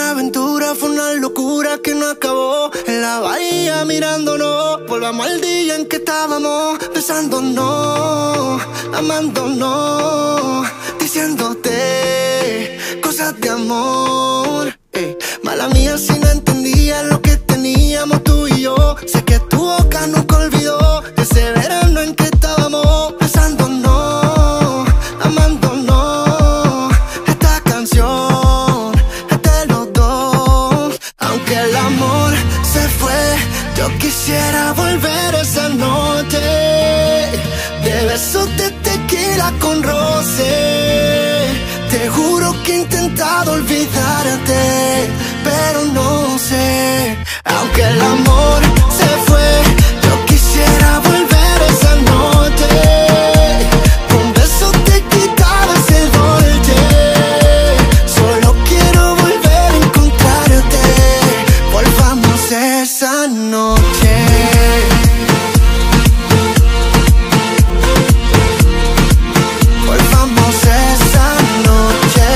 una aventura, fue una locura que no acabó. En la bahía mirándonos, volvamos al día en que estábamos besándonos, amándonos, diciéndote cosas de amor. Mala mía si no entendía lo que teníamos tú y yo. Sé que tu boca nunca olvidó ese verano en que estábamos besándonos, amándonos. Esta canción es de los dos. Aunque el amor se fue, yo quisiera volver esa noche de besos de tequila con roce. Te juro que he intentado olvidarte, pero no sé. Aunque el amor se fue, yo quisiera volver esa noche. Con besos te quitaba ese dolce. Solo quiero volver a encontrarte. Volvamos esa noche. Volvamos esa noche.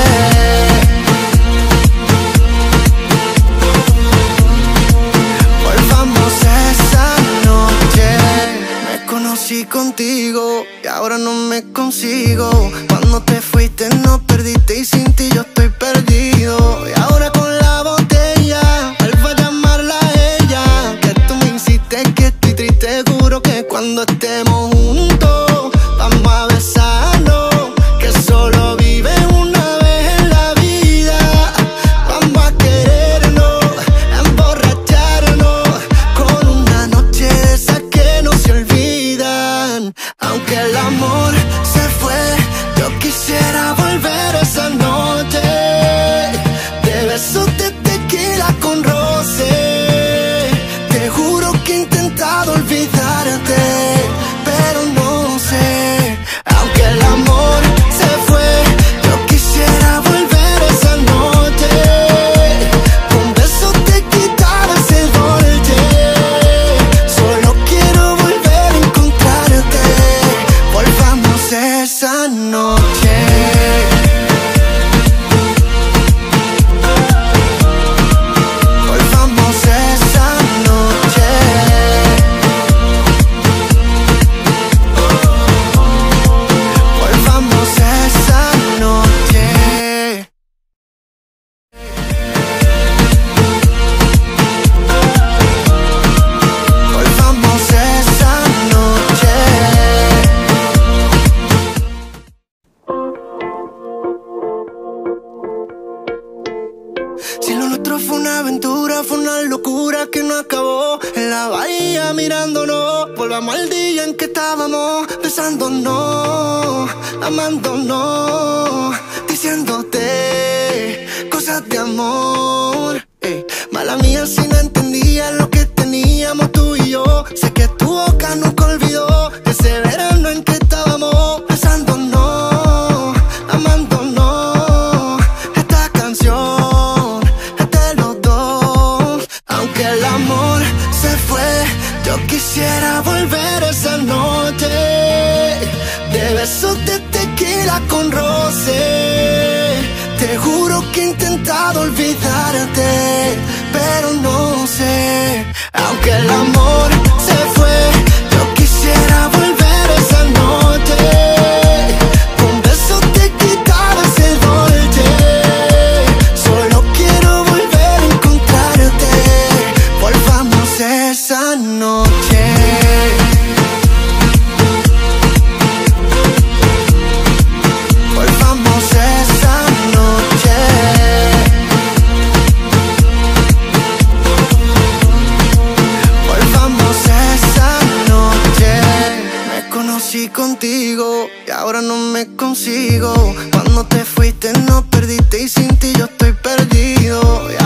Volvamos esa noche. Me conocí contigo y ahora no me consigo. Cuando te fuiste nos perdiste y sin ti yo estoy perdido. Y ahora con la botella vuelvo a llamarla a ella. Que tú me insistes que estoy triste. Juro que cuando estemos juntos vamos a besarnos, que solo vive una vez en la vida. Vamos a querernos, a emborracharnos con una noche de esas que no se olvidan. Aunque el amor se fue, yo quisiera volver esa noche de besos de tequila con roce. Te juro que he intentado olvidarte, pero no sé. Aunque el amor se fue, yo quisiera volver esa noche. Con besos te quitaba ese dolce. Solo quiero volver a encontrarte. Volvamos esa noche. Volvamos esa noche. Volvamos esa noche. Volvamos esa noche. Si lo nuestro fue una aventura, fue una locura que no acabó. En la bahía mirándonos, volvamos al día en que estábamos besándonos, amándonos, diciéndote cosas de amor. Mala mía si no entendía lo que teníamos tú y yo. Sé que tu boca nunca olvidó ese verano en que estábamos besándonos, amándonos. Esta canción es de los dos. Aunque el amor se fue, yo quisiera volver esa noche de besos de tequila con roce. Te juro que he intentado olvidarte, pero no sé. Aunque el amor se fue, yo quisiera volver esa noche. Con besos te quitaba ese dolce. Solo quiero volver a encontrarte. Volvamos esa noche. Volvamos esa noche. Volvamos esa noche. Me conocí contigo y ahora no me consigo. Cuando te fuiste nos perdiste y sin ti yo estoy perdido. Y